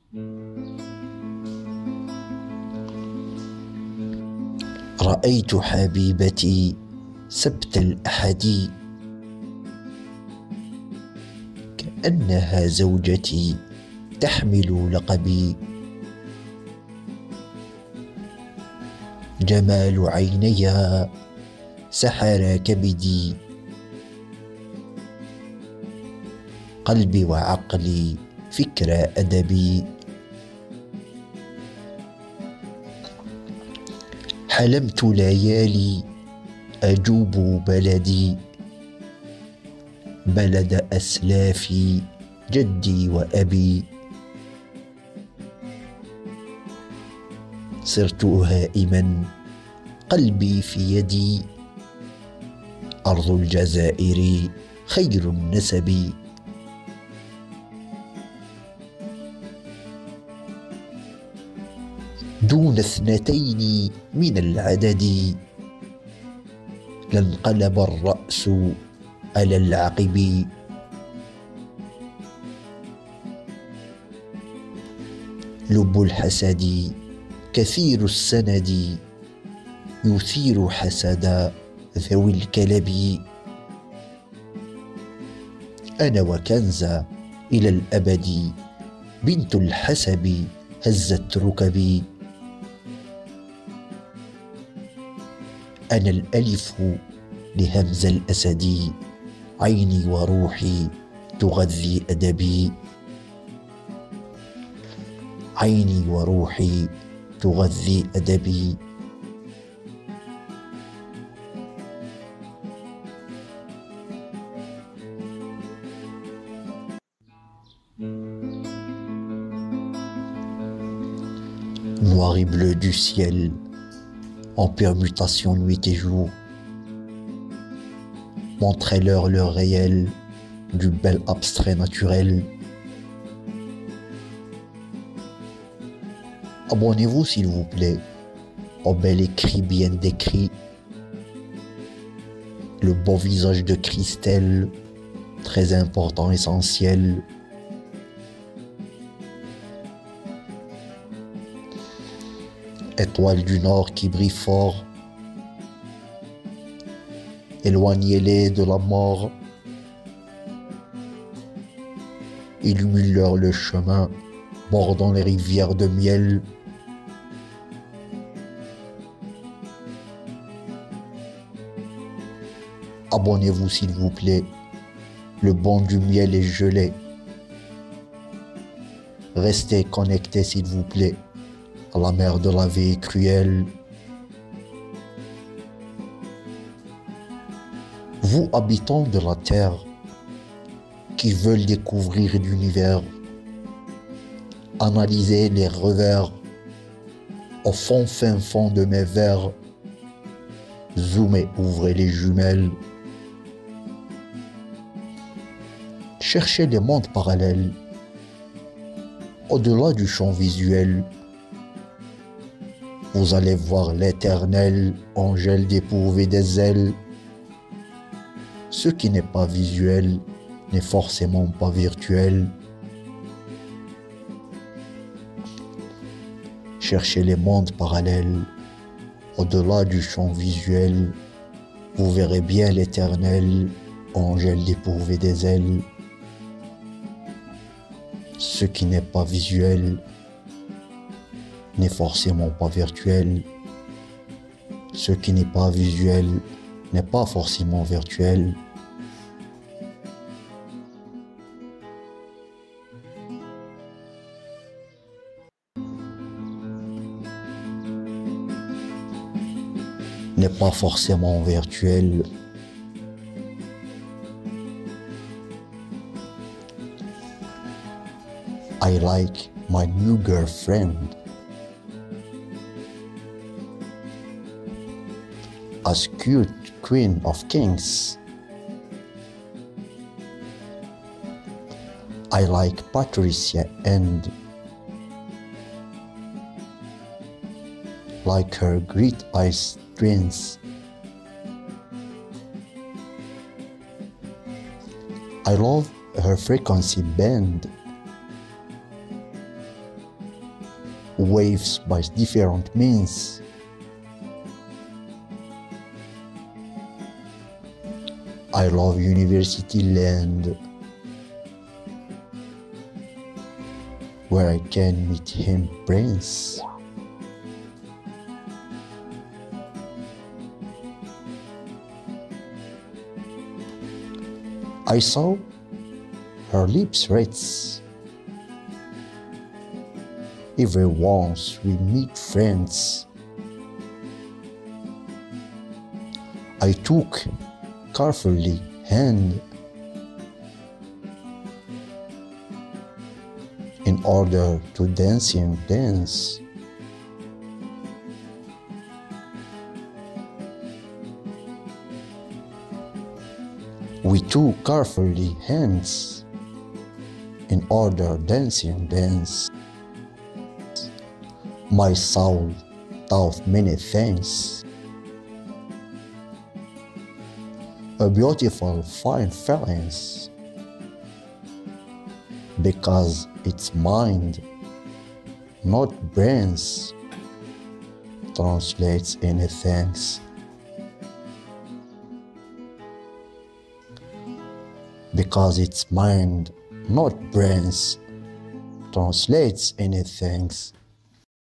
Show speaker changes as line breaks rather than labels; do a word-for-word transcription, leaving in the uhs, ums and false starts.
رأيت حبيبتي سبت الأحد، كأنها زوجتي تحمل لقبي. جمال عينيها سحر كبدي، قلبي وعقلي فكر أدبي. حلمت ليالي أجوب بلدي، بلد أسلافي جدي وأبي. صرت هائما قلبي في يدي، أرض الجزائر خير النسب. دون اثنتين من العدد، لانقلب الرأس على العقب. لب الحسد كثير السند، يثير حسد ذوي الكلب. أنا وكنزة إلى الأبد، بنت الحسب هزت ركبي. أنا الألف لهمز الأسد، عيني وروحي تغذي أدبي. عيني وروحي تغذي أدبي. Noir et bleu du ciel, en permutation nuit et jour, montrez-leur le réel du bel abstrait naturel. Abonnez-vous s'il vous plaît au bel écrit bien décrit, le beau visage de Christelle, très important, essentiel. Étoile du Nord qui brille fort, éloignez-les de la mort, illumine-leur le chemin, bordant les rivières de miel. Abonnez-vous s'il vous plaît, le bon du miel est gelé. Restez connectés s'il vous plaît à la mer de la vie cruelle. Vous habitants de la terre qui veulent découvrir l'univers, analysez les revers au fond fin fond de mes vers. Zoomez, ouvrez les jumelles. Cherchez les mondes parallèles au-delà du champ visuel. Vous allez voir l'éternel Angèle dépourvu des ailes. Ce qui n'est pas visuel n'est forcément pas virtuel. Cherchez les mondes parallèles au-delà du champ visuel. Vous verrez bien l'éternel Angèle dépourvu des ailes. Ce qui n'est pas visuel n'est forcément pas virtuel. Ce qui n'est pas visuel n'est pas forcément virtuel. N'est pas forcément virtuel. I like my new girlfriend. As cute queen of kings. I like Patricia and like her great eyes twins. I love her frequency band. waves by different means. I love University Land, where I can meet him, Prince. I saw her lips red. Every once we meet friends, I took carefully hand in order to dance him dance. We took carefully hands in order dancing dance. My soul taught many things. A beautiful fine feelings, because it's mind, not brains, translates anything. Because it's mind, not brains, translates anything.